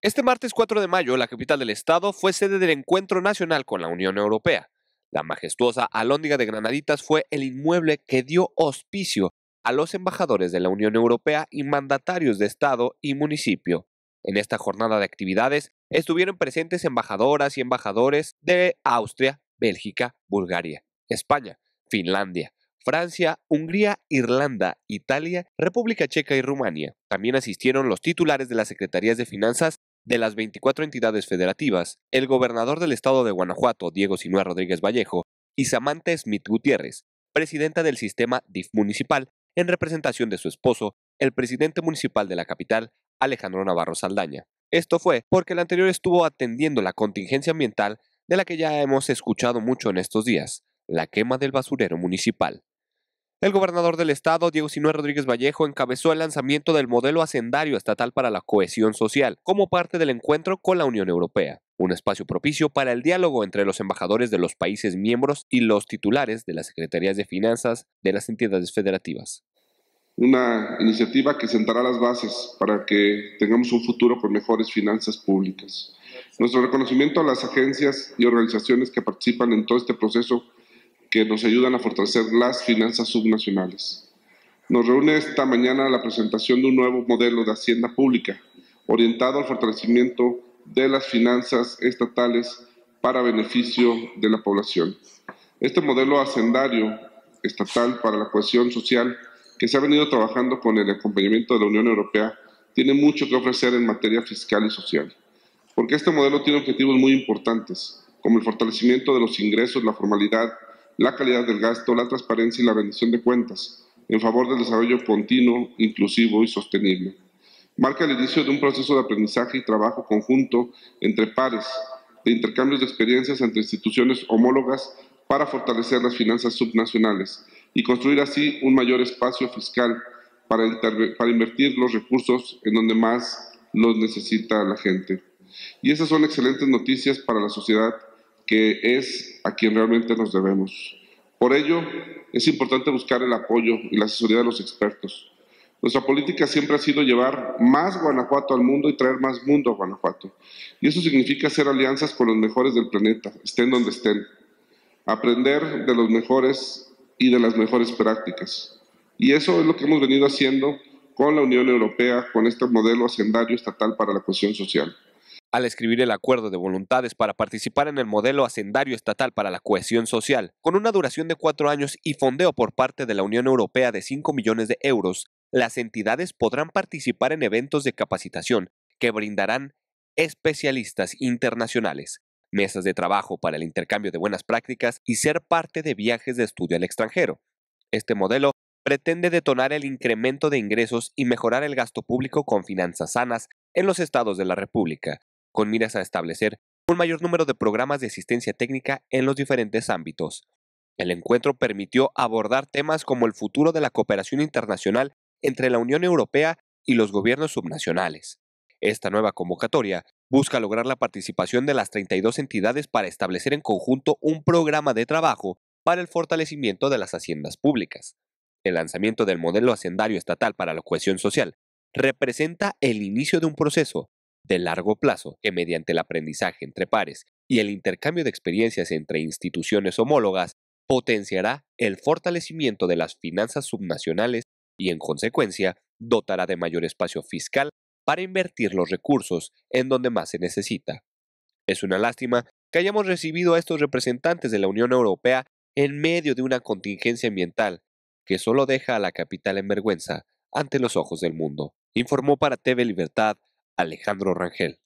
Este martes 4 de mayo, la capital del estado fue sede del encuentro nacional con la Unión Europea. La majestuosa Alhóndiga de Granaditas fue el inmueble que dio auspicio a los embajadores de la Unión Europea y mandatarios de estado y municipio. En esta jornada de actividades estuvieron presentes embajadoras y embajadores de Austria, Bélgica, Bulgaria, España, Finlandia, Francia, Hungría, Irlanda, Italia, República Checa y Rumania. También asistieron los titulares de las Secretarías de Finanzas de las 24 entidades federativas, el gobernador del estado de Guanajuato, Diego Sinúa Rodríguez Vallejo, y Samantha Smith Gutiérrez, presidenta del sistema DIF municipal, en representación de su esposo, el presidente municipal de la capital, Alejandro Navarro Saldaña. Esto fue porque el anterior estuvo atendiendo la contingencia ambiental de la que ya hemos escuchado mucho en estos días, la quema del basurero municipal. El gobernador del estado, Diego Sinúa Rodríguez Vallejo, encabezó el lanzamiento del modelo hacendario estatal para la cohesión social como parte del encuentro con la Unión Europea, un espacio propicio para el diálogo entre los embajadores de los países miembros y los titulares de las secretarías de finanzas de las entidades federativas. Una iniciativa que sentará las bases para que tengamos un futuro con mejores finanzas públicas. Nuestro reconocimiento a las agencias y organizaciones que participan en todo este proceso que nos ayudan a fortalecer las finanzas subnacionales. Nos reúne esta mañana la presentación de un nuevo modelo de hacienda pública, orientado al fortalecimiento de las finanzas estatales para beneficio de la población. Este modelo hacendario estatal para la cohesión social, que se ha venido trabajando con el acompañamiento de la Unión Europea, tiene mucho que ofrecer en materia fiscal y social, porque este modelo tiene objetivos muy importantes, como el fortalecimiento de los ingresos, la formalidad, la calidad del gasto, la transparencia y la rendición de cuentas, en favor del desarrollo continuo, inclusivo y sostenible. Marca el inicio de un proceso de aprendizaje y trabajo conjunto entre pares, de intercambios de experiencias entre instituciones homólogas para fortalecer las finanzas subnacionales y construir así un mayor espacio fiscal para invertir los recursos en donde más los necesita la gente. Y esas son excelentes noticias para la sociedad, que es a quien realmente nos debemos. Por ello, es importante buscar el apoyo y la asesoría de los expertos. Nuestra política siempre ha sido llevar más Guanajuato al mundo y traer más mundo a Guanajuato. Y eso significa hacer alianzas con los mejores del planeta, estén donde estén. Aprender de los mejores y de las mejores prácticas. Y eso es lo que hemos venido haciendo con la Unión Europea, con este modelo hacendario estatal para la cohesión social. Al escribir el acuerdo de voluntades para participar en el modelo hacendario estatal para la cohesión social, con una duración de 4 años y fondeo por parte de la Unión Europea de 5 millones de euros, las entidades podrán participar en eventos de capacitación que brindarán especialistas internacionales, mesas de trabajo para el intercambio de buenas prácticas y ser parte de viajes de estudio al extranjero. Este modelo pretende detonar el incremento de ingresos y mejorar el gasto público con finanzas sanas en los estados de la República, con miras a establecer un mayor número de programas de asistencia técnica en los diferentes ámbitos. El encuentro permitió abordar temas como el futuro de la cooperación internacional entre la Unión Europea y los gobiernos subnacionales. Esta nueva convocatoria busca lograr la participación de las 32 entidades para establecer en conjunto un programa de trabajo para el fortalecimiento de las haciendas públicas. El lanzamiento del modelo hacendario estatal para la cohesión social representa el inicio de un proceso de largo plazo que, mediante el aprendizaje entre pares y el intercambio de experiencias entre instituciones homólogas, potenciará el fortalecimiento de las finanzas subnacionales y, en consecuencia, dotará de mayor espacio fiscal para invertir los recursos en donde más se necesita. Es una lástima que hayamos recibido a estos representantes de la Unión Europea en medio de una contingencia ambiental que solo deja a la capital en vergüenza ante los ojos del mundo, informó para TV Libertad Alejandro Rangel.